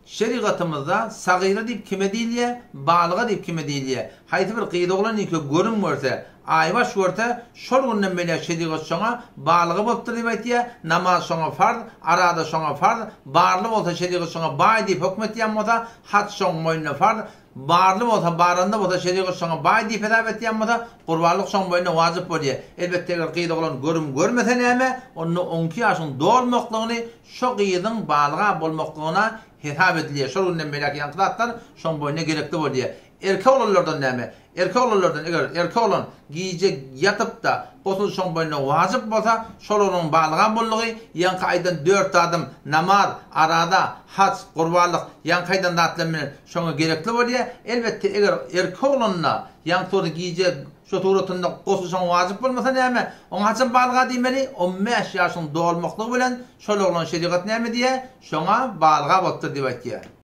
şeriatımızda sagîra diýip kime diýilýär, balyga diýip kime diýilýär. Haýsy bir gıyda bolan iki görüm görse, aybaş görse, şol günden beri şeriat şoňa balyga bolupdyr diýip aýtýar. Namaz şoňa farz, arada şoňa farz, barly bolsa şeriat şoňa bay diýip hökmet ýan bolsa, hat şoň moýnuna farz, barly bolsa baranda bolsa şeriat şoňa bay diýip edap etýän bolsa, gurbanlyk şoň boýuna wajyp bolýar. Elbetde eger gıyda bolan görüm görmese näme, onu 12 ýaşyň dolmaklygyny şo gyýdyň balyga bolmaklygyna hitap edilýär. Şol günden beri ýankylatlar şoň boýuna gerekli bolýar. Erkek olanlardan näme? Erkek olanlardan eger erkek olan giýjek ýatyp da osun şoň boýuna wajyp bolsa, şol onun balyga bollygy ýanky aýdan 4 adım namaz, arada hac, gurbanlyk ýanky aýdan datlan bilen şoňa gerekli bolýar. Elbetde eger erkek olanyna ýanky giýjek şu turatında osun şoň wajyp bolmasa näme? Oňa haçan balyga diýmeli? 15 ýaşyň dolmaklygy bilen şol oglan şeriat näme diýär? Şoňa balyga bolupdyr diýip aýtýar.